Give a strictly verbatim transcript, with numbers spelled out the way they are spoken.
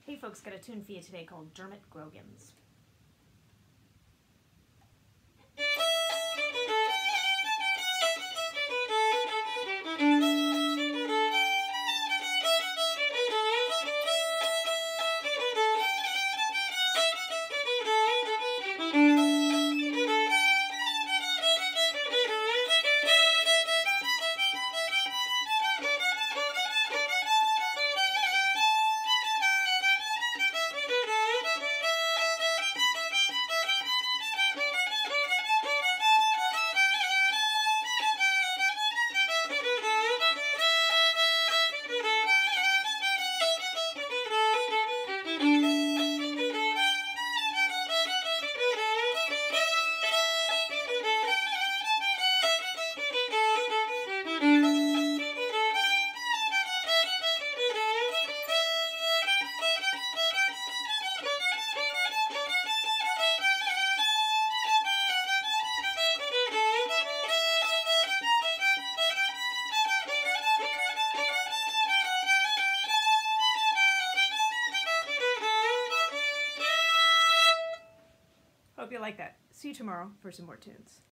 Hey folks, got a tune for you today called Dermot Grogan's. Hope you like that. See you tomorrow for some more tunes.